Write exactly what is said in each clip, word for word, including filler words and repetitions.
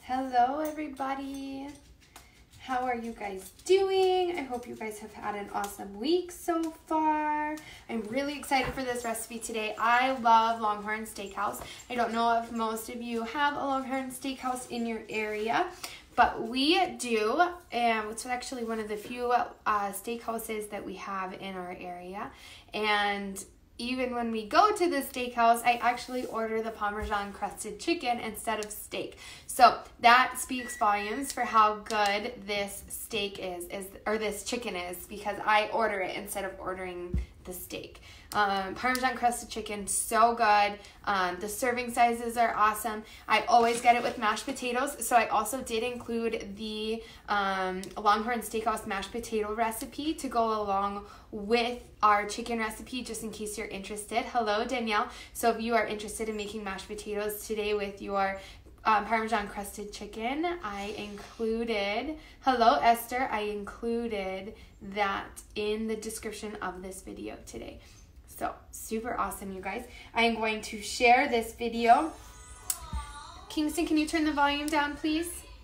Hello everybody. How are you guys doing? I hope you guys have had an awesome week so far. I'm really excited for this recipe today. I love Longhorn Steakhouse. I don't know if most of you have a Longhorn Steakhouse in your area, but we do, and it's actually one of the few uh, steakhouses that we have in our area. And even when we go to the steakhouse, I actually order the Parmesan crusted chicken instead of steak. So that speaks volumes for how good this steak is, is or this chicken is, because I order it instead of ordering the steak. Um, Parmesan crusted chicken, so good. Um, the serving sizes are awesome. I always get it with mashed potatoes, so I also did include the um, Longhorn Steakhouse mashed potato recipe to go along with our chicken recipe, just in case you're interested. Hello, Danielle. So if you are interested in making mashed potatoes today with your um, Parmesan crusted chicken, I included, hello, Esther, I included that in the description of this video today. So super awesome, you guys. I am going to share this video. Kingston, can you turn the volume down, please?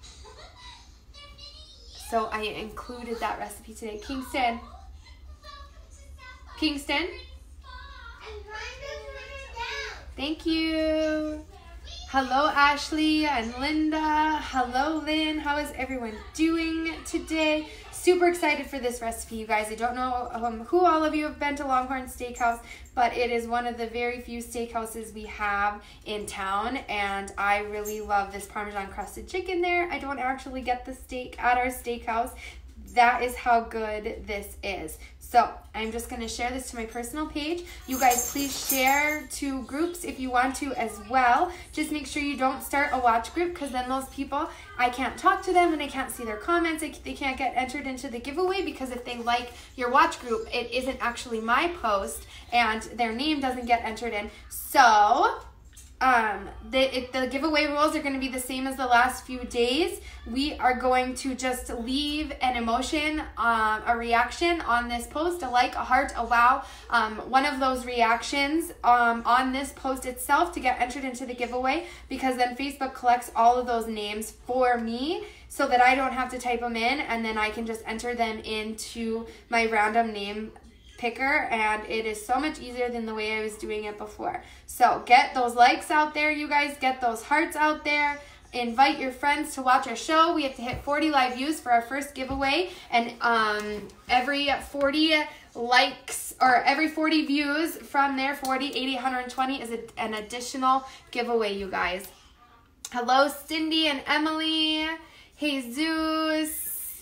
So I included that recipe today. Kingston. Kingston. Thank you. Hello, Ashley and Linda. Hello, Lynn. How is everyone doing today? Super excited for this recipe, you guys. I don't know um, who all of you have been to Longhorn Steakhouse, but it is one of the very few steakhouses we have in town, and I really love this Parmesan crusted chicken there. I don't actually get the steak at our steakhouse. That is how good this is. So I'm just going to share this to my personal page. You guys please share to groups if you want to as well. Just make sure you don't start a watch group, because then those people, I can't talk to them and I can't see their comments. They, they can't get entered into the giveaway, because if they like your watch group, it isn't actually my post and their name doesn't get entered in. So Um, the, it, the giveaway rules are going to be the same as the last few days. We are going to just leave an emotion, um, a reaction on this post, a like, a heart, a wow, um, one of those reactions um, on this post itself to get entered into the giveaway, because then Facebook collects all of those names for me so that I don't have to type them in, and then I can just enter them into my random name picker, and it is so much easier than the way I was doing it before. So get those likes out there, you guys. Get those hearts out there. Invite your friends to watch our show. We have to hit forty live views for our first giveaway, and um, every forty likes or every forty views from there, forty, eighty, one hundred twenty is a, an additional giveaway, you guys. Hello, Cindy and Emily. Jesus.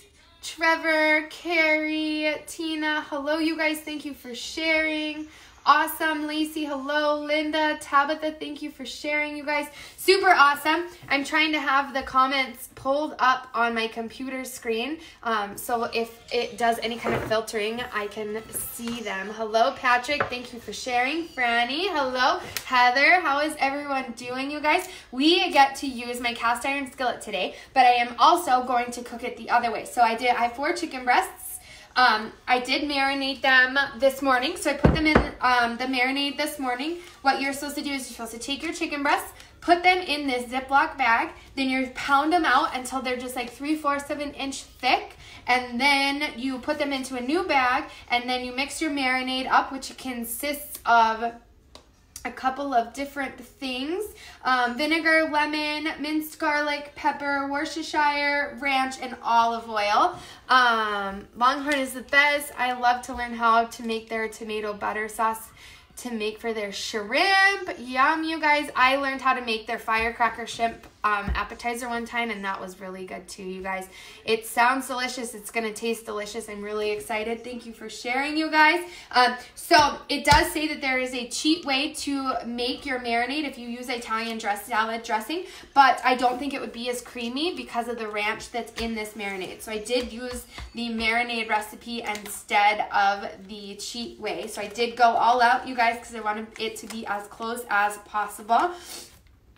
Trevor, Carrie, Tina, hello you guys, thank you for sharing. Awesome, Lacey, hello, Linda, Tabitha, thank you for sharing, you guys. Super awesome. I'm trying to have the comments pulled up on my computer screen, um, so if it does any kind of filtering, I can see them. Hello, Patrick, thank you for sharing. Franny, hello. Heather, how is everyone doing, you guys? We get to use my cast iron skillet today, but I am also going to cook it the other way. So I did, I have four chicken breasts. Um, I did marinate them this morning, so I put them in um, the marinade this morning. What you're supposed to do is you're supposed to take your chicken breasts, put them in this Ziploc bag, then you pound them out until they're just like three-fourths of an inch thick, and then you put them into a new bag, and then you mix your marinade up, which consists of a couple of different things, um, vinegar, lemon, minced garlic, pepper, Worcestershire, ranch, and olive oil. Um, Longhorn is the best. I love to learn how to make their tomato butter sauce to make for their shrimp. Yum, you guys. I learned how to make their firecracker shrimp um, appetizer one time, and that was really good too, you guys. It sounds delicious. It's going to taste delicious. I'm really excited. Thank you for sharing, you guys. Um, so it does say that there is a cheat way to make your marinade if you use Italian dress salad dressing, but I don't think it would be as creamy because of the ranch that's in this marinade. So I did use the marinade recipe instead of the cheat way. So I did go all out, you guys, because I wanted it to be as close as possible.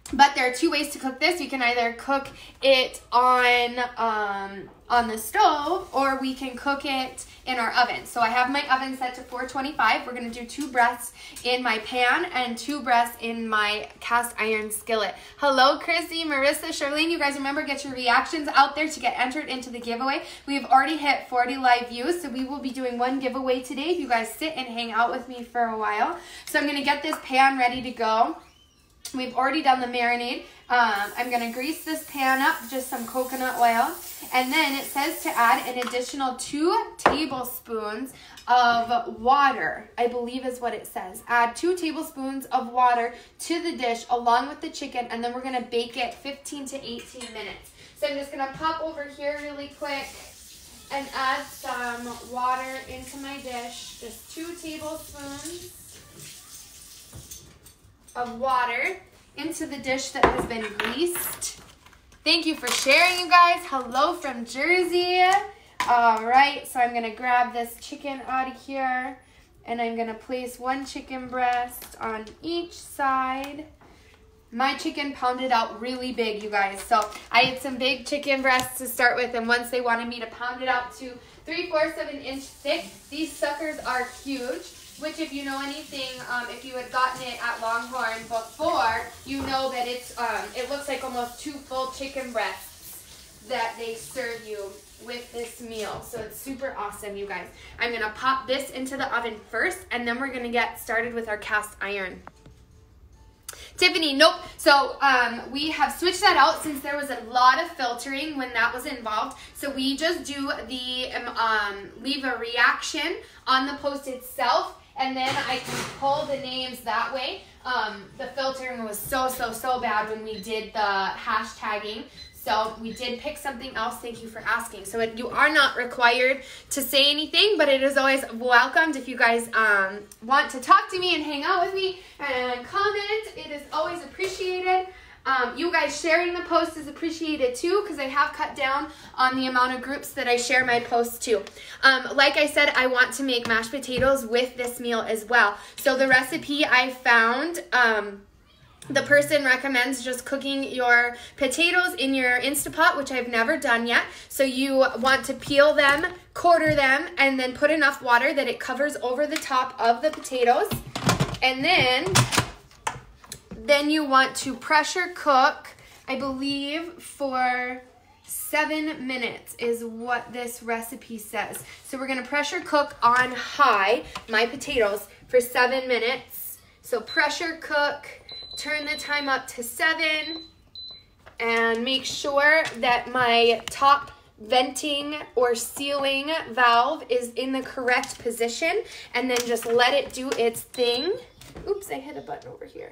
But there are two ways to cook this. You can either cook it on um, on the stove, or we can cook it in our oven. So I have my oven set to four twenty-five. We're going to do two breaths in my pan and two breaths in my cast iron skillet. Hello, Chrissy, Marissa, Charlene. You guys remember, get your reactions out there to get entered into the giveaway. We've already hit forty live views, so we will be doing one giveaway today if you guys sit and hang out with me for a while. So I'm going to get this pan ready to go. We've already done the marinade. Um, I'm going to grease this pan up, just some coconut oil. And then it says to add an additional two tablespoons of water, I believe is what it says. Add two tablespoons of water to the dish along with the chicken, and then we're going to bake it fifteen to eighteen minutes. So I'm just going to pop over here really quick and add some water into my dish. Just two tablespoons of water into the dish that has been greased. Thank you for sharing, you guys. Hello from Jersey. All right, so I'm gonna grab this chicken out of here, and I'm gonna place one chicken breast on each side. My chicken pounded out really big, you guys. So I had some big chicken breasts to start with, and once they wanted me to pound it out to three-fourths of an inch thick, these suckers are huge. Which, if you know anything, um, if you had gotten it at Longhorn before, you know that it's um, it looks like almost two full chicken breasts that they serve you with this meal. So it's super awesome, you guys. I'm going to pop this into the oven first, and then we're going to get started with our cast iron. Tiffany, nope. So um, we have switched that out since there was a lot of filtering when that was involved. So we just do the, um, leave a reaction on the post itself, and then I can pull the names that way. Um, the filtering was so, so, so bad when we did the hashtagging. So we did pick something else. Thank you for asking. So it, you are not required to say anything, but it is always welcomed if you guys um, want to talk to me and hang out with me and comment. It is always appreciated. Um, you guys sharing the post is appreciated too, because I have cut down on the amount of groups that I share my posts to. Um, like I said, I want to make mashed potatoes with this meal as well. So the recipe I found, um, the person recommends just cooking your potatoes in your Instapot, which I've never done yet. So you want to peel them, quarter them, and then put enough water that it covers over the top of the potatoes. And then, then you want to pressure cook, I believe, for seven minutes is what this recipe says. So we're going to pressure cook on high my potatoes for seven minutes. So pressure cook. Turn the time up to seven, and make sure that my top venting or sealing valve is in the correct position, and then just let it do its thing. Oops, I hit a button over here.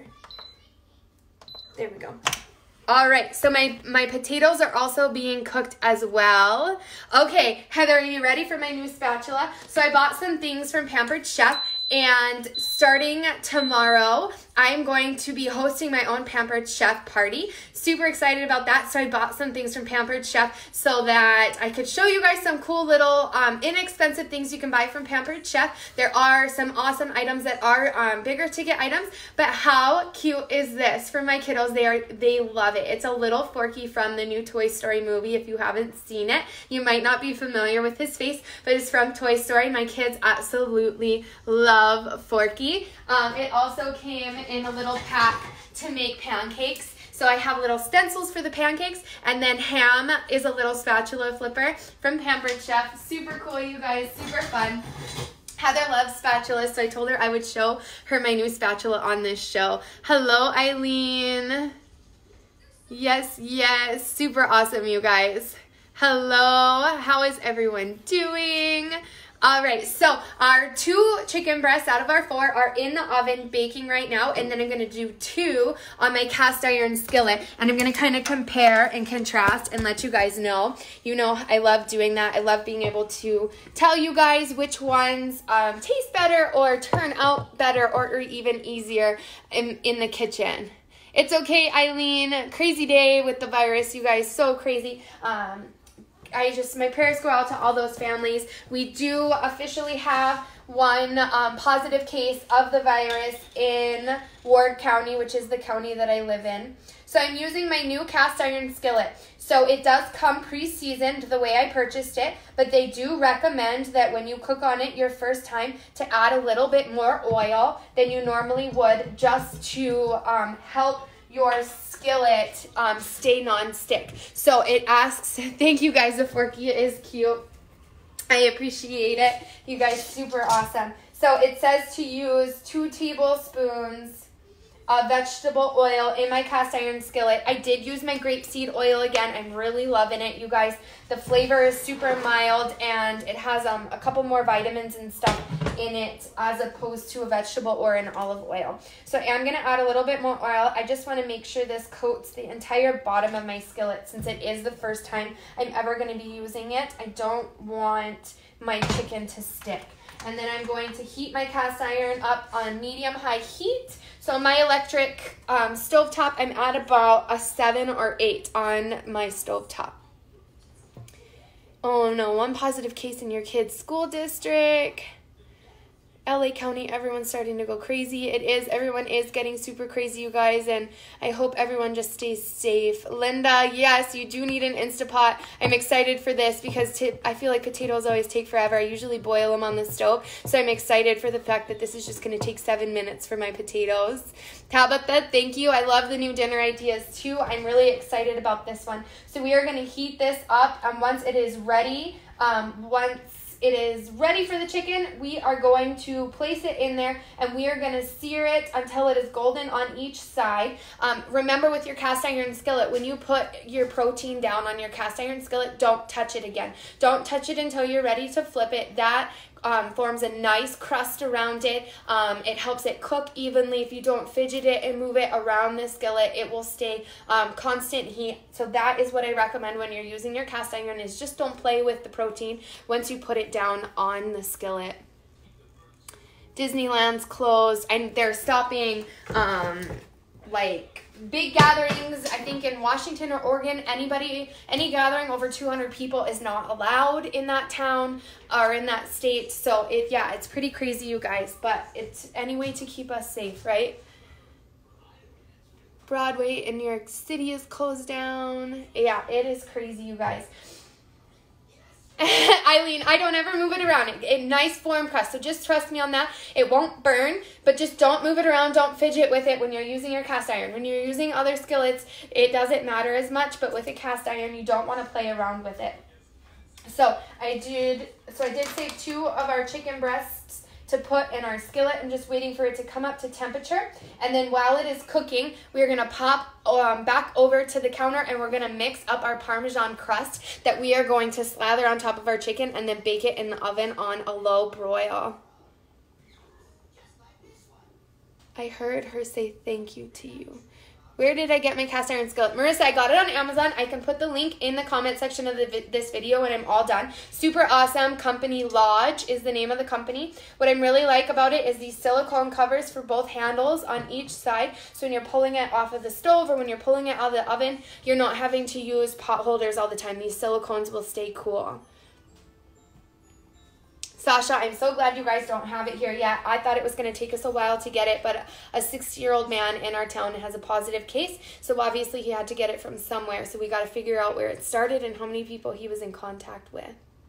There we go. All right, so my, my potatoes are also being cooked as well. Okay, Heather, are you ready for my new spatula? So I bought some things from Pampered Chef, and starting tomorrow, I'm going to be hosting my own Pampered Chef party. Super excited about that. So I bought some things from Pampered Chef so that I could show you guys some cool little um, inexpensive things you can buy from Pampered Chef. There are some awesome items that are um, bigger ticket items, but how cute is this for my kiddos? They are they love it. It's a little Forky from the new Toy Story movie. If you haven't seen it, you might not be familiar with his face, but it's from Toy Story. My kids absolutely love Forky. Um, it also came in a little pack to make pancakes. So I have little stencils for the pancakes, and then Ham is a little spatula flipper from Pampered Chef. Super cool, you guys, super fun. Heather loves spatulas, so I told her I would show her my new spatula on this show. Hello, Eileen. Yes, yes, super awesome, you guys. Hello, how is everyone doing? All right, so our two chicken breasts out of our four are in the oven baking right now, and then I'm gonna do two on my cast iron skillet, and I'm gonna kind of compare and contrast and let you guys know. You know, I love doing that. I love being able to tell you guys which ones um, taste better or turn out better or, or even easier in, in the kitchen. It's okay, Eileen. Crazy day with the virus, you guys, so crazy. Um, I just, my prayers go out to all those families. We do officially have one um, positive case of the virus in Ward County, which is the county that I live in. So I'm using my new cast iron skillet. So it does come pre-seasoned the way I purchased it, but they do recommend that when you cook on it your first time to add a little bit more oil than you normally would, just to um, help your skillet um, stay non-stick. So it asks, thank you guys, the Forky is cute. I appreciate it. You guys super awesome. So it says to use two tablespoons of vegetable oil in my cast iron skillet. I did use my grapeseed oil again. I'm really loving it, you guys. The flavor is super mild, and it has um, a couple more vitamins and stuff in it as opposed to a vegetable or an olive oil. So I'm going to add a little bit more oil. I just want to make sure this coats the entire bottom of my skillet since it is the first time I'm ever going to be using it. I don't want my chicken to stick. And then I'm going to heat my cast iron up on medium-high heat. So my electric um, stovetop, I'm at about a seven or eight on my stovetop. Oh no, one positive case in your kid's school district. L A County, everyone's starting to go crazy. It is, everyone is getting super crazy, you guys, and I hope everyone just stays safe. Linda, yes, you do need an Instapot. I'm excited for this because t I feel like potatoes always take forever. I usually boil them on the stove, so I'm excited for the fact that this is just going to take seven minutes for my potatoes. Tabitha, thank you. I love the new dinner ideas too. I'm really excited about this one. So we are going to heat this up, and once it is ready, um, once it is ready for the chicken, we are going to place it in there and we are going to sear it until it is golden on each side. Um, remember with your cast iron skillet, when you put your protein down on your cast iron skillet, don't touch it again. Don't touch it until you're ready to flip it. That Um, forms a nice crust around it. Um, it helps it cook evenly. If you don't fidget it and move it around the skillet, it will stay um, constant heat. So that is what I recommend when you're using your cast iron, is just don't play with the protein once you put it down on the skillet. Disneyland's closed, and they're stopping um, like big gatherings. I think in Washington or Oregon, anybody, any gathering over two hundred people is not allowed in that town or in that state. So it, yeah, it's pretty crazy, you guys, but it's any way to keep us safe, right? Broadway in New York City is closed down. Yeah, it is crazy, you guys. Eileen, I don't ever move it around. It, it nice form crust, so just trust me on that. It won't burn, but just don't move it around. Don't fidget with it when you're using your cast iron. When you're using other skillets, it doesn't matter as much, but with a cast iron, you don't want to play around with it. So I did. So I did save two of our chicken breasts to put in our skillet. I'm just waiting for it to come up to temperature. And then while it is cooking, we're going to pop um, back over to the counter and we're going to mix up our Parmesan crust that we are going to slather on top of our chicken and then bake it in the oven on a low broil. I heard her say thank you to you. Where did I get my cast iron skillet? Marissa, I got it on Amazon. I can put the link in the comment section of the vi this video when I'm all done. Super awesome company. Lodge is the name of the company. What I really like about it is these silicone covers for both handles on each side. So when you're pulling it off of the stove or when you're pulling it out of the oven, you're not having to use pot holders all the time. These silicones will stay cool. Sasha, I'm so glad you guys don't have it here yet. I thought it was going to take us a while to get it, but a sixty-year-old man in our town has a positive case, so obviously he had to get it from somewhere, so we got to figure out where it started and how many people he was in contact with.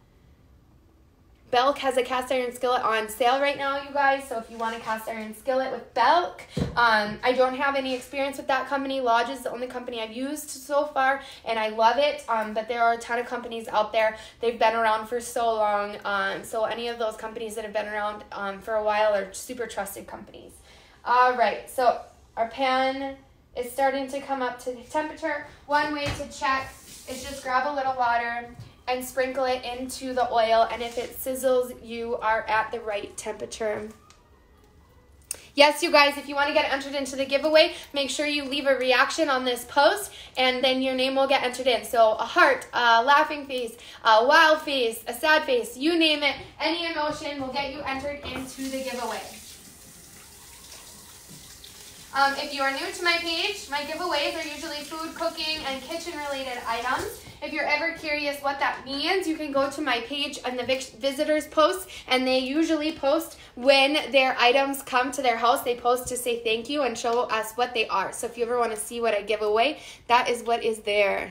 Belk has a cast iron skillet on sale right now, you guys, so if you want a cast iron skillet with Belk, um, I don't have any experience with that company. Lodge is the only company I've used so far, and I love it, um, but there are a ton of companies out there. They've been around for so long, um, so any of those companies that have been around um, for a while are super trusted companies. All right, so our pan is starting to come up to temperature. One way to check is just grab a little water and sprinkle it into the oil, and if it sizzles, you are at the right temperature. Yes, you guys, if you want to get entered into the giveaway, make sure you leave a reaction on this post, and then your name will get entered in. So a heart, a laughing face, a wild face, a sad face, you name it, any emotion will get you entered into the giveaway. Um, if you are new to my page, my giveaways are usually food, cooking, and kitchen-related items. If you're ever curious what that means, you can go to my page on the visitors post, and they usually post when their items come to their house. They post to say thank you and show us what they are. So if you ever want to see what I give away, that is what is there.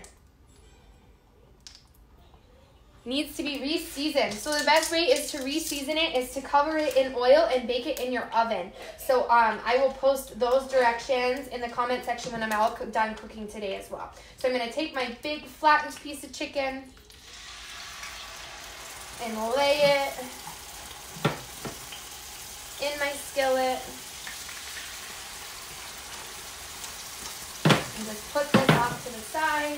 Needs to be re-seasoned. So the best way is to re-season it is to cover it in oil and bake it in your oven. So um, I will post those directions in the comment section when I'm all done cooking today as well. So I'm going to take my big flattened piece of chicken and lay it in my skillet. And just put this off to the side.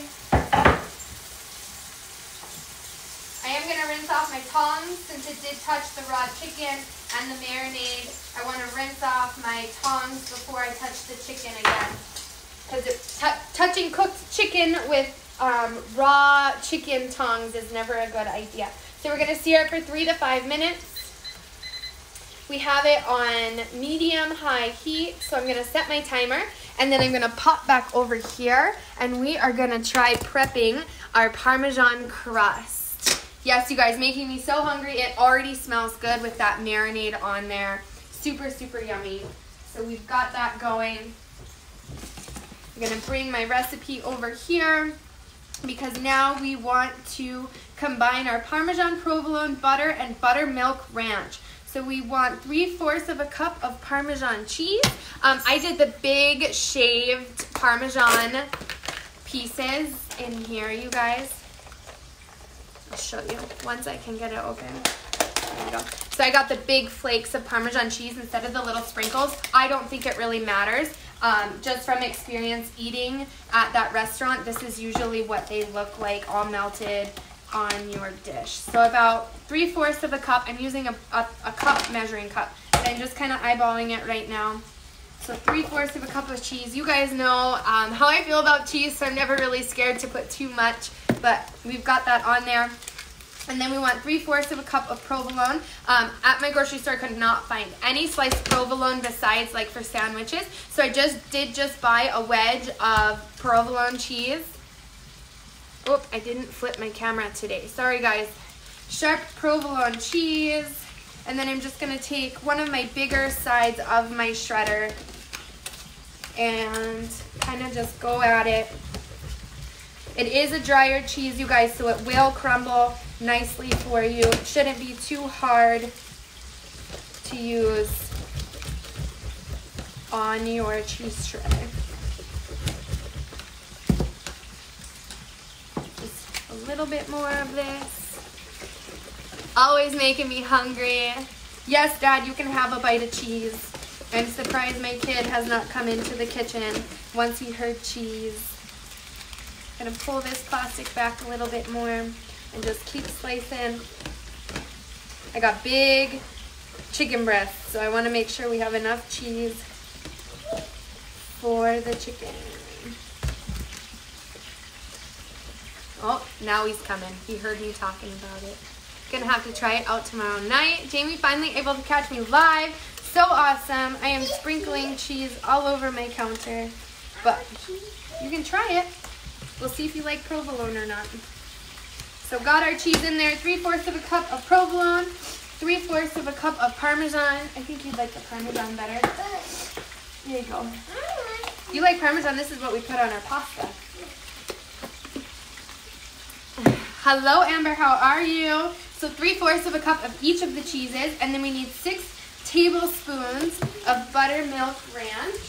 I am going to rinse off my tongs since it did touch the raw chicken and the marinade. I want to rinse off my tongs before I touch the chicken again. Because touching cooked chicken with um, raw chicken tongs is never a good idea. So we're going to sear it for three to five minutes. We have it on medium-high heat, so I'm going to set my timer. And then I'm going to pop back over here, and we are going to try prepping our Parmesan crust. Yes, you guys, making me so hungry. It already smells good with that marinade on there. Super, super yummy. So we've got that going. I'm going to bring my recipe over here because now we want to combine our Parmesan provolone butter and buttermilk ranch. So we want three-fourths of a cup of Parmesan cheese. Um, I did the big shaved Parmesan pieces in here, you guys. I'll show you once I can get it open. There we go. So I got the big flakes of Parmesan cheese instead of the little sprinkles. I don't think it really matters. Um, just from experience eating at that restaurant, this is usually what they look like, all melted on your dish. So about three-fourths of a cup. I'm using a, a, a cup measuring cup. And I'm just kind of eyeballing it right now. So three-fourths of a cup of cheese. You guys know um, how I feel about cheese, so I'm never really scared to put too much. But we've got that on there. And then we want three-fourths of a cup of provolone. Um, at my grocery store, I could not find any sliced provolone besides like for sandwiches. So I just did just buy a wedge of provolone cheese. Oop, I didn't flip my camera today. Sorry, guys. Sharp provolone cheese. And then I'm just going to take one of my bigger sides of my shredder and kind of just go at it. It is a drier cheese, you guys, so it will crumble nicely for you. It shouldn't be too hard to use on your cheese shredder. Just a little bit more of this. Always making me hungry. Yes, Dad, you can have a bite of cheese. I'm surprised my kid has not come into the kitchen once he heard cheese. Gonna pull this plastic back a little bit more and just keep slicing. I got big chicken breasts, so I want to make sure we have enough cheese for the chicken. Oh, now he's coming. He heard me talking about it. Gonna have to try it out tomorrow night. Jamie finally able to catch me live. So awesome. I am sprinkling cheese all over my counter, but you can try it. We'll see if you like provolone or not. So got our cheese in there. Three-fourths of a cup of provolone. Three-fourths of a cup of Parmesan. I think you'd like the Parmesan better. There you go. You like Parmesan? This is what we put on our pasta. Hello, Amber. How are you? So three-fourths of a cup of each of the cheeses. And then we need six tablespoons of buttermilk ranch.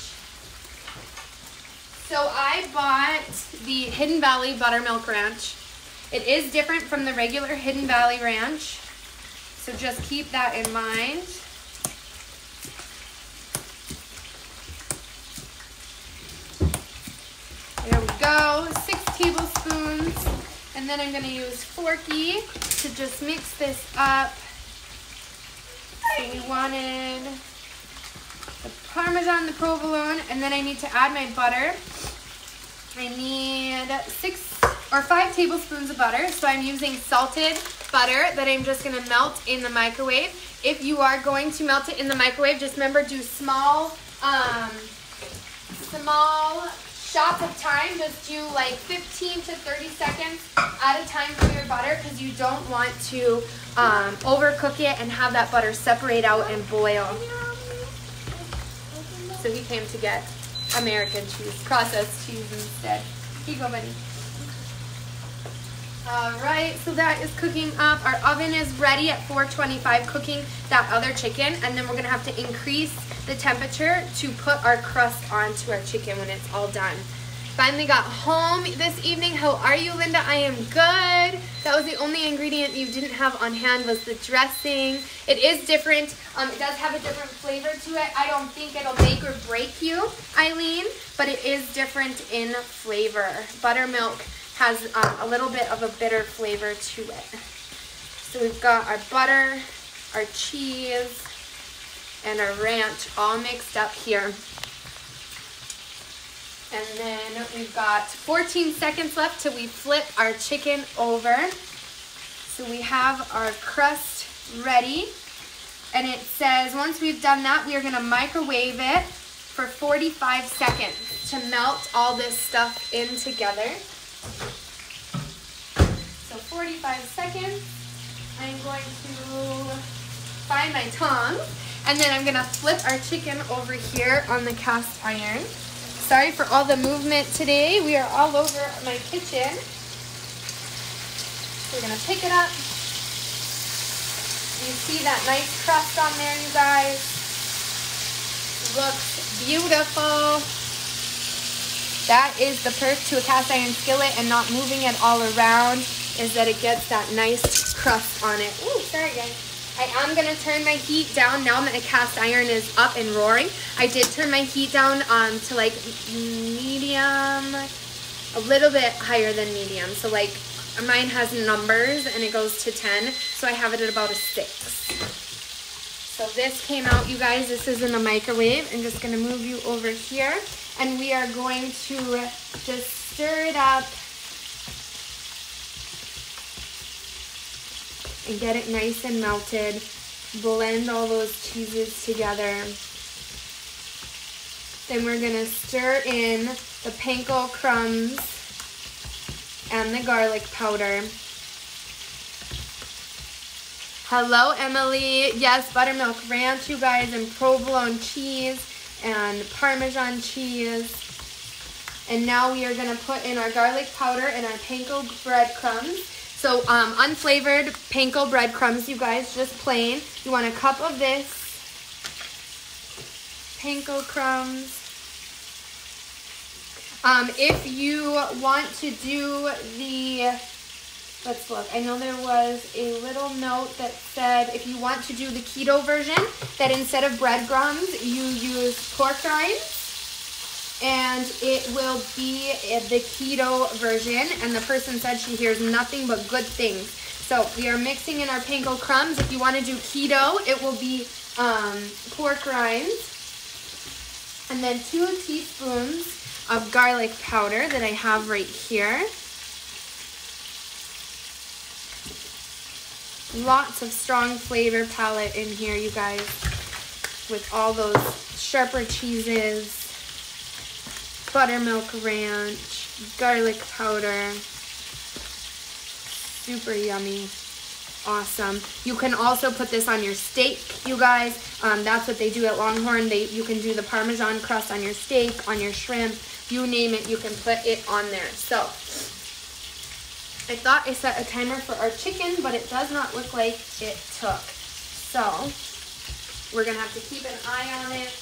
So I bought the Hidden Valley Buttermilk Ranch. It is different from the regular Hidden Valley Ranch, so just keep that in mind. There we go, six tablespoons. And then I'm gonna use Forky to just mix this up. So we wanted the Parmesan, the provolone, and then I need to add my butter. I need six or five tablespoons of butter. So I'm using salted butter that I'm just gonna melt in the microwave. If you are going to melt it in the microwave, just remember do small, um, small shots of time, just do like fifteen to thirty seconds at a time for your butter because you don't want to um, overcook it and have that butter separate out and boil. So he came to get American cheese, processed cheese instead. Here you go, buddy. All right, so that is cooking up. Our oven is ready at four twenty-five, cooking that other chicken, and then we're gonna have to increase the temperature to put our crust onto our chicken when it's all done. Finally got home this evening. How are you, Linda? I am good. That was the only ingredient you didn't have on hand was the dressing. It is different. Um, it does have a different flavor to it. I don't think it'll make or break you, Eileen, but it is different in flavor. Buttermilk has um, a little bit of a bitter flavor to it. So we've got our butter, our cheese, and our ranch all mixed up here. And then we've got fourteen seconds left till we flip our chicken over. So we have our crust ready. And it says once we've done that, we are gonna microwave it for forty-five seconds to melt all this stuff in together. So forty-five seconds. I'm going to find my tongs, and then I'm gonna flip our chicken over here on the cast iron. Sorry for all the movement today. We are all over my kitchen. We're gonna pick it up. You see that nice crust on there, you guys? Looks beautiful. That is the perk to a cast iron skillet and not moving it all around, is that it gets that nice crust on it. Ooh, sorry guys. I am going to turn my heat down now that the cast iron is up and roaring. I did turn my heat down um, to like medium, a little bit higher than medium. So like mine has numbers and it goes to ten. So I have it at about a six. So this came out, you guys. This is in the microwave. I'm just going to move you over here. And we are going to just stir it up and get it nice and melted. Blend all those cheeses together. Then we're gonna stir in the panko crumbs and the garlic powder. Hello, Emily. Yes, buttermilk ranch, you guys, and provolone cheese and Parmesan cheese. And now we are gonna put in our garlic powder and our panko breadcrumbs. So um, unflavored panko breadcrumbs, you guys, just plain. You want a cup of this, panko crumbs. Um, if you want to do the, let's look, I know there was a little note that said if you want to do the keto version, that instead of breadcrumbs, you use pork rinds. And it will be the keto version, and the person said she hears nothing but good things. So we are mixing in our panko crumbs. If you want to do keto, it will be um, pork rinds, and then two teaspoons of garlic powder that I have right here. Lots of strong flavor palette in here, you guys, with all those sharper cheeses. Buttermilk ranch, garlic powder, super yummy, awesome. You can also put this on your steak, you guys. Um, that's what they do at Longhorn. They you can do the Parmesan crust on your steak, on your shrimp, you name it, you can put it on there. So I thought I set a timer for our chicken, but it does not look like it took. So we're gonna have to keep an eye on it.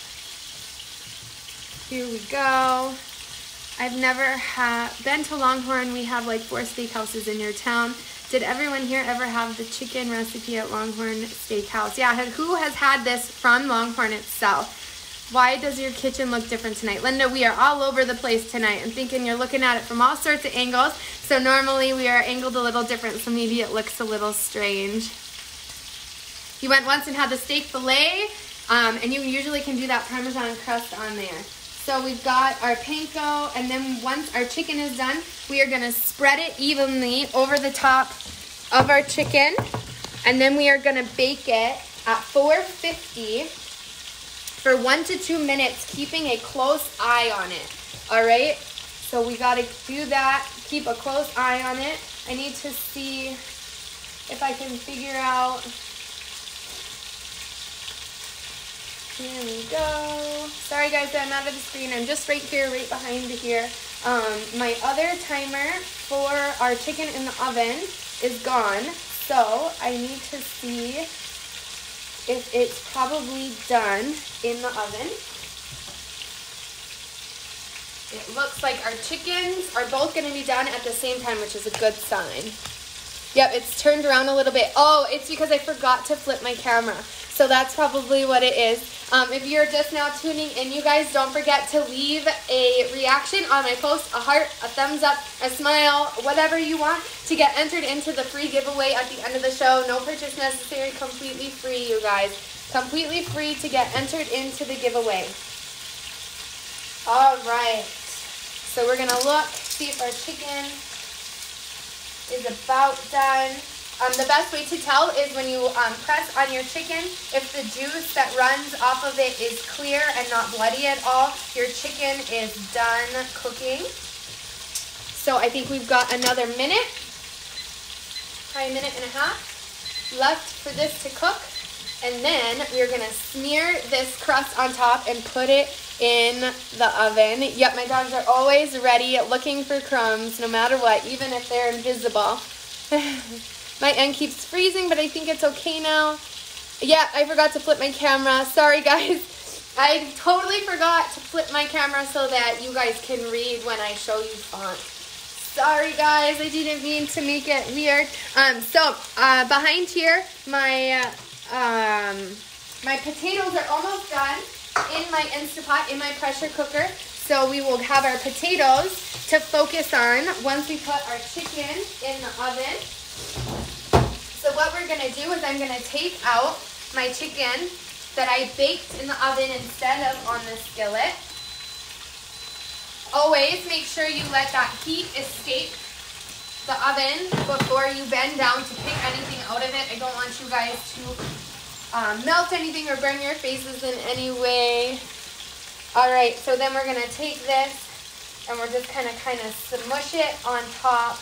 Here we go. I've never had been to Longhorn. We have like four steakhouses in your town. Did everyone here ever have the chicken recipe at Longhorn Steakhouse? Yeah, who has had this from Longhorn itself? Why does your kitchen look different tonight? Linda, we are all over the place tonight. I'm thinking you're looking at it from all sorts of angles. So normally we are angled a little different, so maybe it looks a little strange. You went once and had the steak fillet, um, and you usually can do that Parmesan crust on there. So we've got our panko, and then once our chicken is done, we are gonna spread it evenly over the top of our chicken, and then we are gonna bake it at four fifty for one to two minutes, keeping a close eye on it. All right, so we gotta do that. Keep a close eye on it. I need to see if I can figure out. Here we go. Sorry guys, I'm out of the screen. I'm just right here, right behind here. Um, my other timer for our chicken in the oven is gone. So I need to see if it's probably done in the oven. It looks like our chickens are both going to be done at the same time, which is a good sign. Yep, it's turned around a little bit. Oh, it's because I forgot to flip my camera. So that's probably what it is. Um, if you're just now tuning in, you guys, don't forget to leave a reaction on my post, a heart, a thumbs up, a smile, whatever you want to get entered into the free giveaway at the end of the show. No purchase necessary, completely free, you guys. Completely free to get entered into the giveaway. All right. So we're going to look, see if our chicken is about done. Um, the best way to tell is when you um, press on your chicken, if the juice that runs off of it is clear and not bloody at all, your chicken is done cooking. So I think we've got another minute, probably a minute and a half left for this to cook. And then we're gonna smear this crust on top and put it in the oven. Yep, my dogs are always ready looking for crumbs, no matter what, even if they're invisible. My end keeps freezing, but I think it's okay now. Yeah, I forgot to flip my camera. Sorry, guys. I totally forgot to flip my camera so that you guys can read when I show you font. Sorry, guys. I didn't mean to make it weird. Um, so, uh, behind here, my, uh, um, my potatoes are almost done in my Instapot, in my pressure cooker. So we will have our potatoes to focus on once we put our chicken in the oven. So what we're gonna do is I'm gonna take out my chicken that I baked in the oven instead of on the skillet. Always make sure you let that heat escape the oven before you bend down to pick anything out of it. I don't want you guys to um, melt anything or burn your faces in any way. All right, so then we're gonna take this and we're just kind of kind of smush it on top.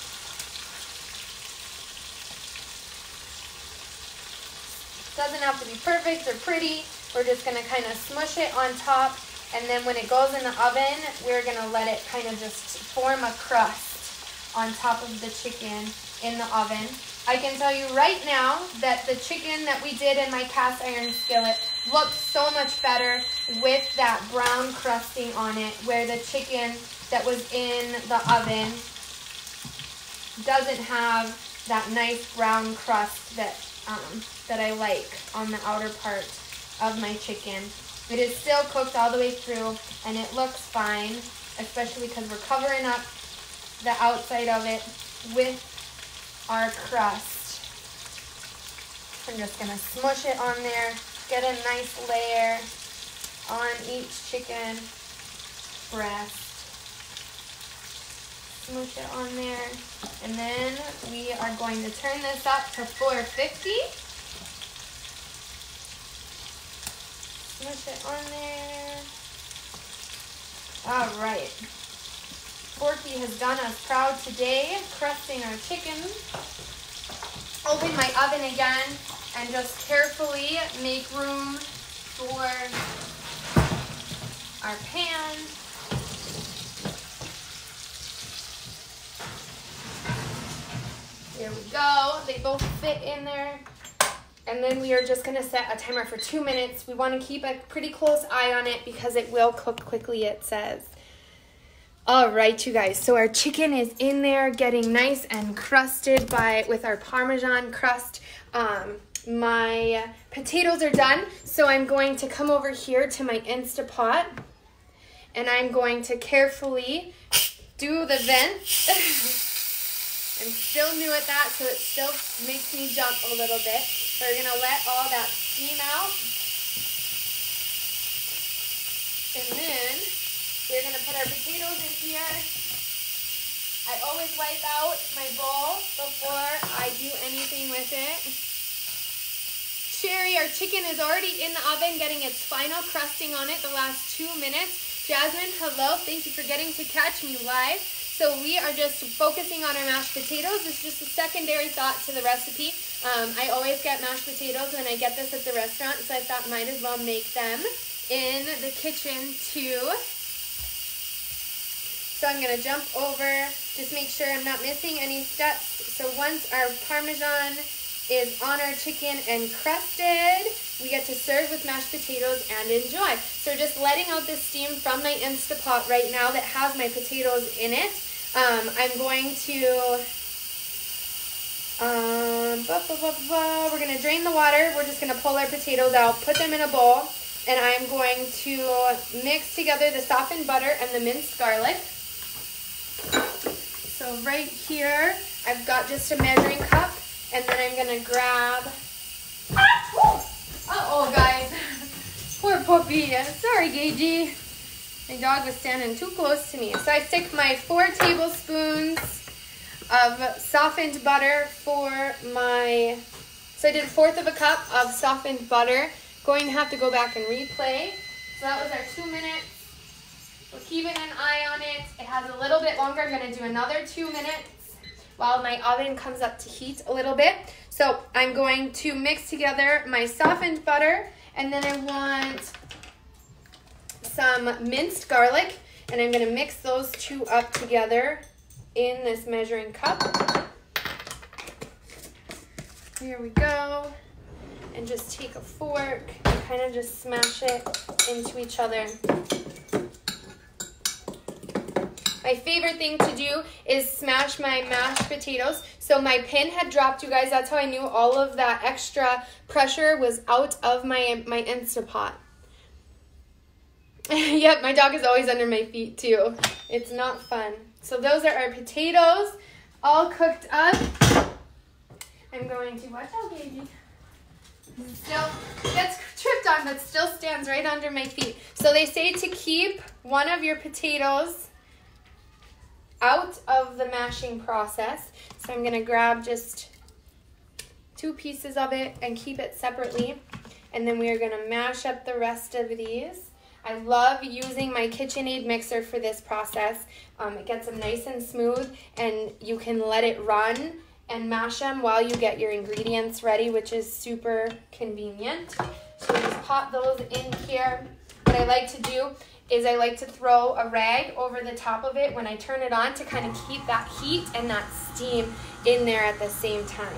Doesn't have to be perfect or pretty. We're just gonna kind of smush it on top, and then when it goes in the oven, we're gonna let it kind of just form a crust on top of the chicken in the oven. I can tell you right now that the chicken that we did in my cast iron skillet looks so much better with that brown crusting on it, where the chicken that was in the oven doesn't have that nice brown crust that um, that I like on the outer part of my chicken. It is still cooked all the way through and it looks fine, especially because we're covering up the outside of it with our crust. I'm just gonna smush it on there, get a nice layer on each chicken breast. Smush it on there, and then we are going to turn this up to four fifty. Smush it on there. All right. Forky has done us proud today, crusting our chicken. Open my oven again and just carefully make room for our pan. There we go. They both fit in there. And then we are just going to set a timer for two minutes. We want to keep a pretty close eye on it because it will cook quickly, it says. All right, you guys. So our chicken is in there getting nice and crusted by with our Parmesan crust. Um, my potatoes are done. So I'm going to come over here to my Instapot. And I'm going to carefully do the vent. I'm still new at that, so it still makes me jump a little bit. So we're gonna let all that steam out. And then we're gonna put our potatoes in here. I always wipe out my bowl before I do anything with it. Sherry, our chicken is already in the oven getting its final crusting on it the last two minutes. Jasmine, hello. Thank you for getting to catch me live. So we are just focusing on our mashed potatoes. It's just a secondary thought to the recipe. Um, I always get mashed potatoes when I get this at the restaurant, so I thought might as well make them in the kitchen too. So I'm going to jump over, just make sure I'm not missing any steps. So once our Parmesan is on our chicken and crusted, we get to serve with mashed potatoes and enjoy. So we're just letting out the steam from my Instapot right now that has my potatoes in it. Um, I'm going to, um, blah, blah, blah, blah. We're going to drain the water. We're just going to pull our potatoes out, put them in a bowl, and I'm going to mix together the softened butter and the minced garlic. So right here, I've got just a measuring cup, and then I'm gonna grab, uh-oh guys, poor puppy, sorry Gagey. My dog was standing too close to me. So I stick my four tablespoons of softened butter for my, so I did a fourth of a cup of softened butter. Going to have to go back and replay. So that was our two minutes. We're keeping an eye on it. It has a little bit longer. I'm gonna do another two minutes while my oven comes up to heat a little bit. So I'm going to mix together my softened butter, and then I want some minced garlic, and I'm gonna mix those two up together in this measuring cup. Here we go. And just take a fork and kind of just smash it into each other. My favorite thing to do is smash my mashed potatoes. So my pin had dropped, you guys. That's how I knew all of that extra pressure was out of my, my Instapot. Yep, my dog is always under my feet too. It's not fun. So those are our potatoes all cooked up. I'm going to, watch out, baby. Still gets tripped on, but still stands right under my feet. So they say to keep one of your potatoes out of the mashing process. So I'm gonna grab just two pieces of it and keep it separately. And then we are gonna mash up the rest of these. I love using my KitchenAid mixer for this process. Um, it gets them nice and smooth, and you can let it run and mash them while you get your ingredients ready, which is super convenient. So we just pop those in here. What I like to do is I like to throw a rag over the top of it when I turn it on to kind of keep that heat and that steam in there at the same time.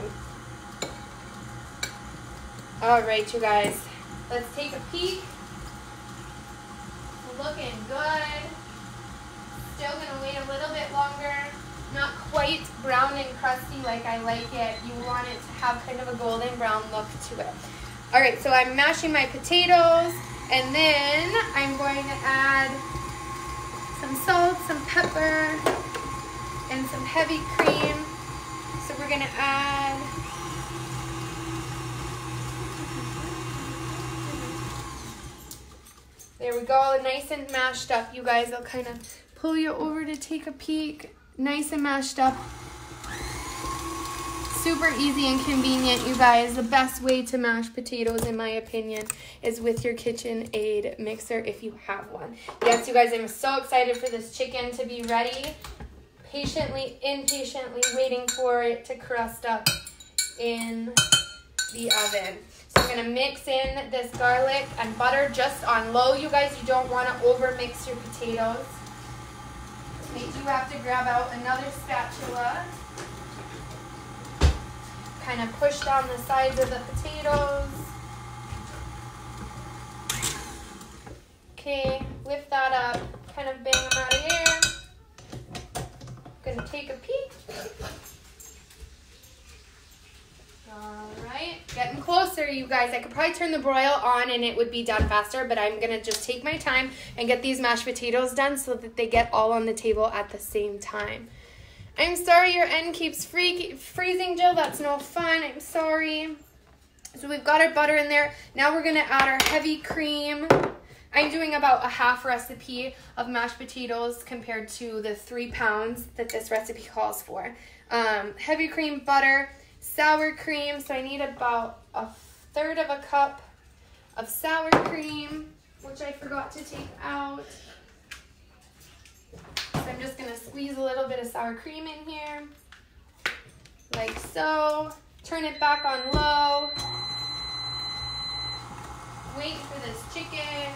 All right, you guys, let's take a peek. Looking good. Still gonna wait a little bit longer. Not quite brown and crusty like I like it. You want it to have kind of a golden brown look to it. All right, so I'm mashing my potatoes, and then I'm going to add some salt, some pepper, and some heavy cream. So we're gonna add there we go, nice and mashed up. You guys, I'll kind of pull you over to take a peek. Nice and mashed up. Super easy and convenient, you guys. The best way to mash potatoes, in my opinion, is with your KitchenAid mixer if you have one. Yes, you guys, I'm so excited for this chicken to be ready. Patiently, impatiently waiting for it to crust up in the oven. So I'm gonna mix in this garlic and butter just on low. You guys, you don't wanna over mix your potatoes. You do have to grab out another spatula. Kind of push down the sides of the potatoes. Okay, lift that up, kind of bang them out of here. Gonna take a peek. All right, getting closer, you guys. I could probably turn the broil on and it would be done faster, but I'm gonna just take my time and get these mashed potatoes done so that they get all on the table at the same time. I'm sorry your end keeps free freezing, Jill. That's no fun. I'm sorry. So we've got our butter in there. Now we're gonna add our heavy cream. I'm doing about a half recipe of mashed potatoes compared to the three pounds that this recipe calls for. Um, heavy cream, butter, sour cream. So I need about a third of a cup of sour cream, which I forgot to take out. So I'm just gonna squeeze a little bit of sour cream in here, like so. Turn it back on low. Wait for this chicken.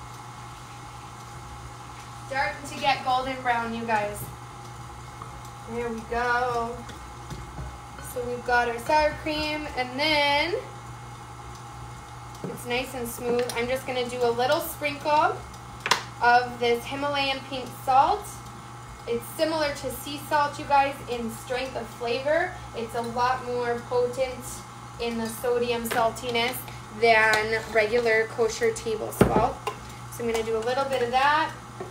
Starting to get golden brown, you guys. There we go. So we've got our sour cream, and then it's nice and smooth. I'm just gonna do a little sprinkle of this Himalayan pink salt. It's similar to sea salt, you guys, in strength of flavor. It's a lot more potent in the sodium saltiness than regular kosher table salt. So I'm gonna do a little bit of that,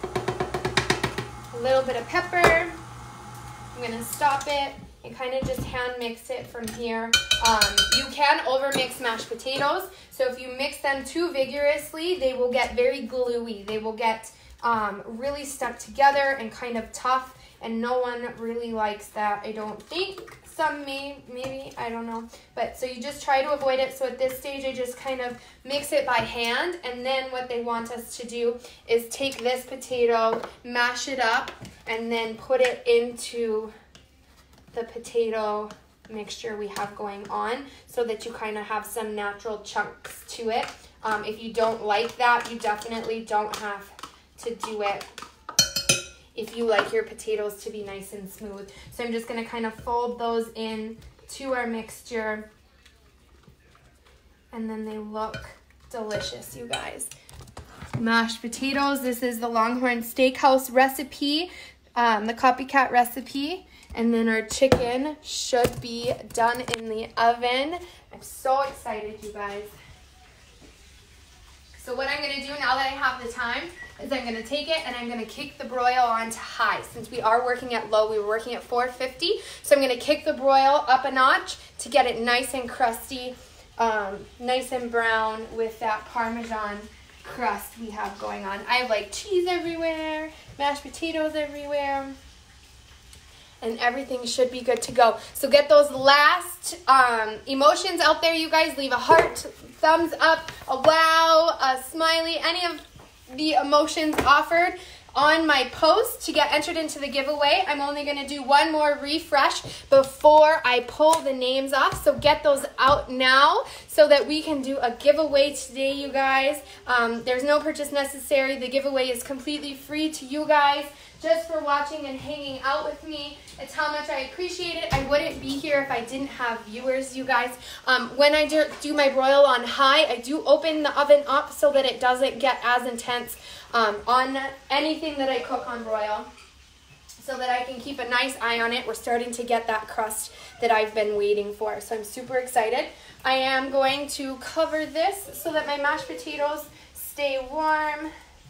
a little bit of pepper. I'm gonna stop it and kind of just hand mix it from here. Um, you can over mix mashed potatoes. So if you mix them too vigorously, they will get very gluey. They will get um, really stuck together and kind of tough, and no one really likes that, I don't think. Some may, maybe, I don't know. But so you just try to avoid it. So at this stage, I just kind of mix it by hand. And then what they want us to do is take this potato, mash it up, and then put it into the potato mixture we have going on, so that you kind of have some natural chunks to it. Um, if you don't like that, you definitely don't have to do it if you like your potatoes to be nice and smooth. So I'm just going to kind of fold those in to our mixture, and then they look delicious, you guys. Mashed potatoes. This is the Longhorn Steakhouse recipe, um, the copycat recipe. And then our chicken should be done in the oven. I'm so excited, you guys. So what I'm gonna do now that I have the time is I'm gonna take it and I'm gonna kick the broil on to high. Since we are working at low, we were working at four fifty. So I'm gonna kick the broil up a notch to get it nice and crusty, um, nice and brown with that Parmesan crust we have going on. I have like cheese everywhere, mashed potatoes everywhere, and everything should be good to go. So get those last um, emotions out there, you guys. Leave a heart, thumbs up, a wow, a smiley, any of the emotions offered on my post to get entered into the giveaway. I'm only going to do one more refresh before I pull the names off. So get those out now so that we can do a giveaway today, you guys. Um, there's no purchase necessary. The giveaway is completely free to you guys, just for watching and hanging out with me. It's how much I appreciate it. I wouldn't be here if I didn't have viewers, you guys. Um, when I do, do my broil on high, I do open the oven up so that it doesn't get as intense um, on anything that I cook on broil, so that I can keep a nice eye on it. We're starting to get that crust that I've been waiting for, so I'm super excited. I am going to cover this so that my mashed potatoes stay warm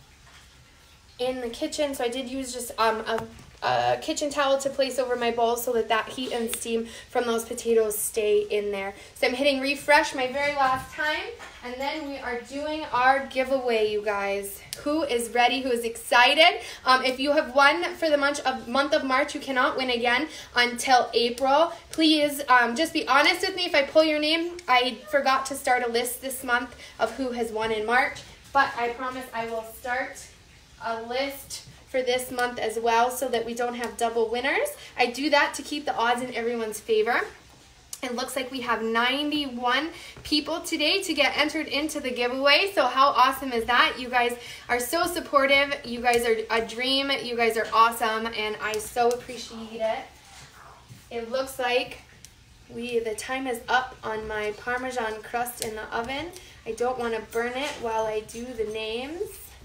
in the kitchen. So I did use just um, a, a kitchen towel to place over my bowl so that that heat and steam from those potatoes stay in there. So I'm hitting refresh my very last time, and then we are doing our giveaway, you guys. Who is ready? Who is excited? Um, if you have won for the month of, month of March, you cannot win again until April. Please um, just be honest with me if I pull your name. I forgot to start a list this month of who has won in March, but I promise I will start a list for this month as well, so that we don't have double winners. I do that to keep the odds in everyone's favor. It looks like we have ninety-one people today to get entered into the giveaway. So how awesome is that? You guys are so supportive. You guys are a dream. You guys are awesome, and I so appreciate it. It looks like we the time is up on my Parmesan crust in the oven. I don't want to burn it while I do the names.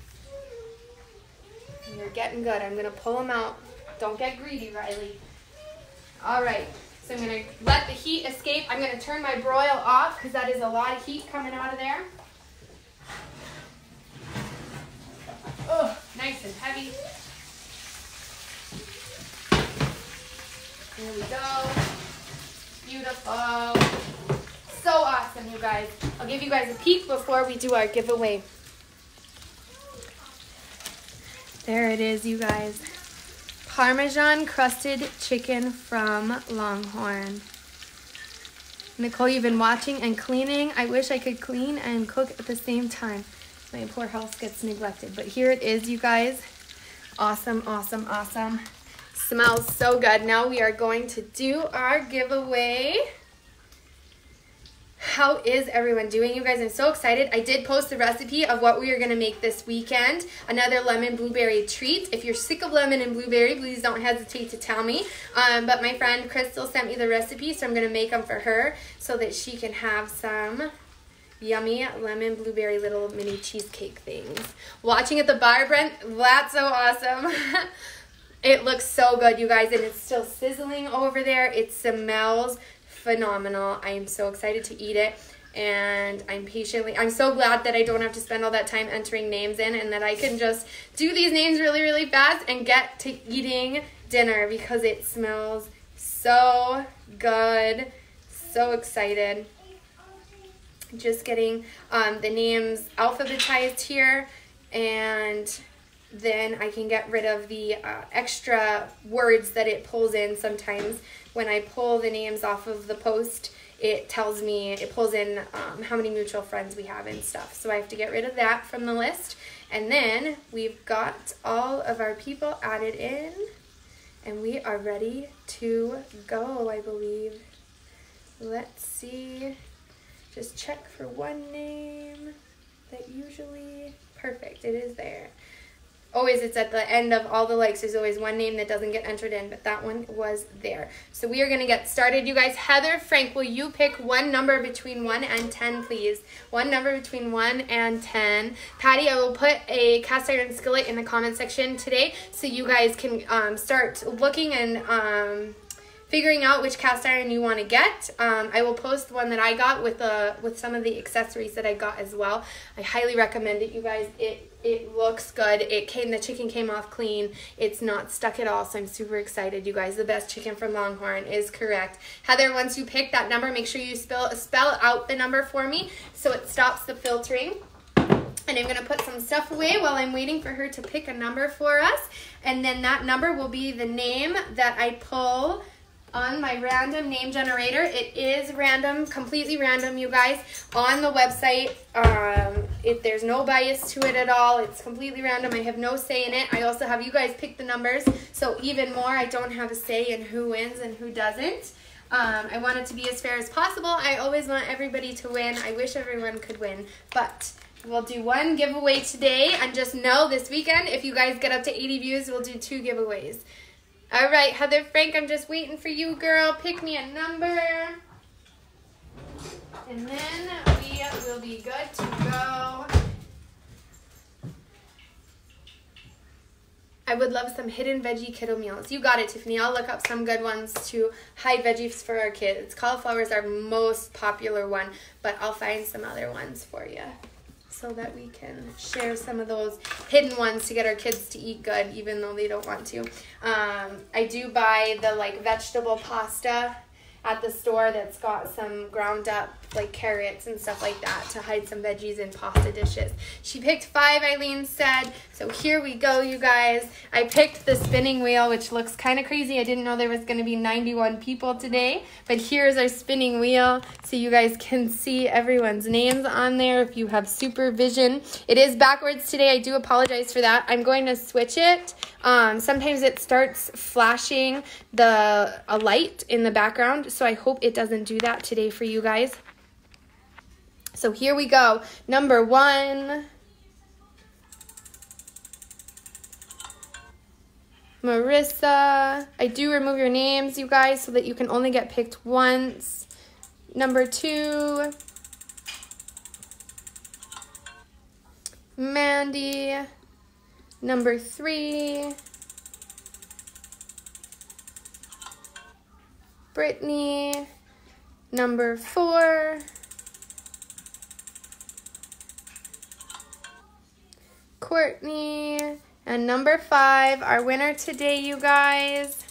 You're getting good. I'm going to pull them out. Don't get greedy, Riley. All right. So I'm going to let the heat escape. I'm going to turn my broil off because that is a lot of heat coming out of there. Oh, nice and heavy. There we go. Beautiful. So awesome, you guys. I'll give you guys a peek before we do our giveaway. There it is, you guys. Parmesan crusted chicken from Longhorn. Nicole, you've been watching and cleaning. I wish I could clean and cook at the same time. My poor house gets neglected. But here it is, you guys. Awesome, awesome, awesome. Smells so good. Now we are going to do our giveaway. How is everyone doing, you guys? I'm so excited. I did post the recipe of what we are going to make this weekend. Another lemon blueberry treat. If you're sick of lemon and blueberry, please don't hesitate to tell me. Um, but my friend Crystal sent me the recipe, so I'm going to make them for her so that she can have some yummy lemon blueberry little mini cheesecake things. Watching at the bar, Brent, that's so awesome. It looks so good, you guys, and it's still sizzling over there. It smells phenomenal. I am so excited to eat it, and I'm patiently, I'm so glad that I don't have to spend all that time entering names in, and that I can just do these names really, really fast and get to eating dinner, because it smells so good. So excited. Just getting um, the names alphabetized here, and then I can get rid of the uh, extra words that it pulls in sometimes. When I pull the names off of the post, it tells me, it pulls in um, how many mutual friends we have and stuff. So I have to get rid of that from the list. And then we've got all of our people added in, and we are ready to go, I believe. Let's see. Just check for one name that usually, perfect, it is there. Always, it's at the end of all the likes. There's always one name that doesn't get entered in, but that one was there. So we are going to get started, you guys. Heather, Frank, will you pick one number between one and ten, please? One number between one and ten. Patty, I will put a cast iron skillet in the comment section today, so you guys can um, start looking and um, figuring out which cast iron you want to get. Um, I will post one that I got with the with some of the accessories that I got as well. I highly recommend it, you guys. It it looks good. It came the chicken came off clean. It's not stuck at all, so I'm super excited, you guys. The best chicken from Longhorn is correct. Heather, once you pick that number, make sure you spell spell out the number for me so it stops the filtering. And I'm going to put some stuff away while I'm waiting for her to pick a number for us. And then that number will be the name that I pull on my random name generator. It is random, completely random, you guys. On the website, um, it, there's no bias to it at all. It's completely random. I have no say in it. I also have you guys pick the numbers, so even more, I don't have a say in who wins and who doesn't. Um, I want it to be as fair as possible. I always want everybody to win. I wish everyone could win, but we'll do one giveaway today, and just know this weekend, if you guys get up to eighty views, we'll do two giveaways. All right, Heather, Frank, I'm just waiting for you, girl. Pick me a number. And then we will be good to go. I would love some hidden veggie kiddo meals. You got it, Tiffany. I'll look up some good ones to hide veggies for our kids. Cauliflower is our most popular one, but I'll find some other ones for you, so that we can share some of those hidden ones to get our kids to eat good, even though they don't want to. Um, I do buy the like vegetable pasta at the store that's got some ground up like carrots and stuff like that to hide some veggies in pasta dishes. She picked five, Eileen said. So here we go, you guys. I picked the spinning wheel, which looks kind of crazy. I didn't know there was going to be ninety-one people today, but here's our spinning wheel so you guys can see everyone's names on there if you have supervision. It is backwards today. I do apologize for that. I'm going to switch it. Um, sometimes it starts flashing the a light in the background, so I hope it doesn't do that today for you guys. So here we go. Number one. Marissa. I do remove your names, you guys, so that you can only get picked once. Number two. Mandy. Number three. Brittany. Number four. Courtney. And number five, our winner today, you guys.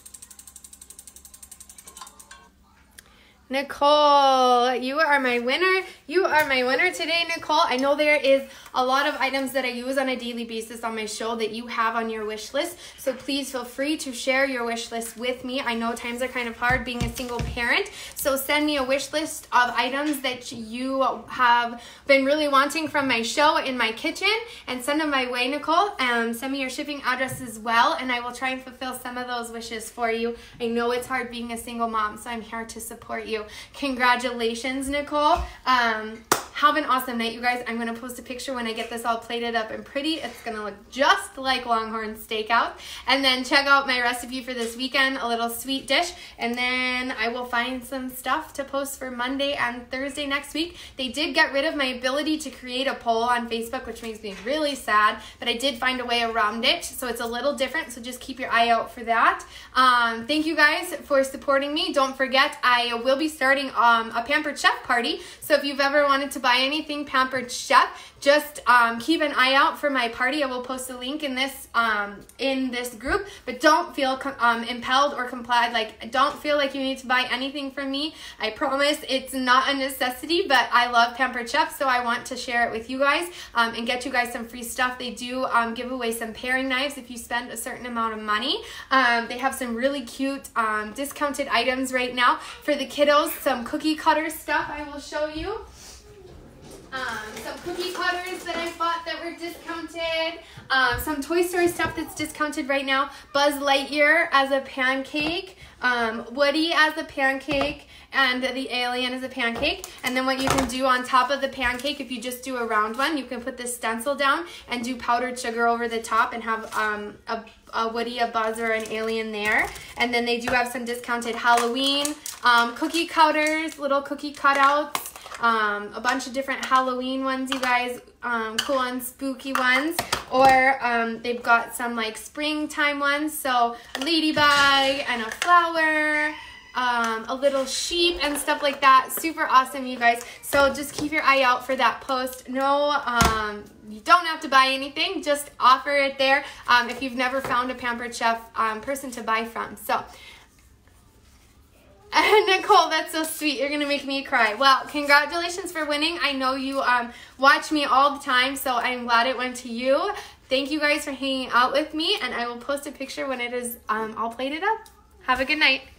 Nicole, you are my winner. You are my winner today, Nicole. I know there is a lot of items that I use on a daily basis on my show that you have on your wish list. So please feel free to share your wish list with me. I know times are kind of hard being a single parent, so send me a wish list of items that you have been really wanting from my show in my kitchen, and send them my way, Nicole. Um, send me your shipping address as well, and I will try and fulfill some of those wishes for you. I know it's hard being a single mom, so I'm here to support you. Congratulations, Nicole. Um, have an awesome night, you guys. I'm going to post a picture when I get this all plated up and pretty. It's going to look just like Longhorn Steakhouse. And then check out my recipe for this weekend, a little sweet dish. And then I will find some stuff to post for Monday and Thursday next week. They did get rid of my ability to create a poll on Facebook, which makes me really sad, but I did find a way around it. So it's a little different, so just keep your eye out for that. Um, thank you guys for supporting me. Don't forget, I will be starting um, a Pampered Chef party. So if you've ever wanted to buy anything Pampered Chef, just um, keep an eye out for my party. I will post a link in this um, in this group, but don't feel um, impelled or complied. Like, don't feel like you need to buy anything from me. I promise it's not a necessity, but I love Pampered Chef, so I want to share it with you guys um, and get you guys some free stuff. They do um, give away some paring knives if you spend a certain amount of money. Um, they have some really cute um, discounted items right now for the kiddos. Some cookie cutter stuff I will show you. Um, some cookie cutters that I bought that were discounted. Um, some Toy Story stuff that's discounted right now. Buzz Lightyear as a pancake. Um, Woody as a pancake. And the alien as a pancake. And then what you can do on top of the pancake, if you just do a round one, you can put this stencil down and do powdered sugar over the top and have um, a, a Woody, a Buzz, or an alien there. And then they do have some discounted Halloween um, cookie cutters, little cookie cutouts. Um, a bunch of different Halloween ones, you guys, um, cool and spooky ones, or um, they've got some like springtime ones, so ladybug and a flower, um, a little sheep and stuff like that. Super awesome, you guys. So just keep your eye out for that post. No, um, you don't have to buy anything, just offer it there um, if you've never found a Pampered Chef um, person to buy from. So. Nicole, that's so sweet. You're going to make me cry. Well, congratulations for winning. I know you um, watch me all the time, so I'm glad it went to you. Thank you guys for hanging out with me, and I will post a picture when it is um, all plated up. Have a good night.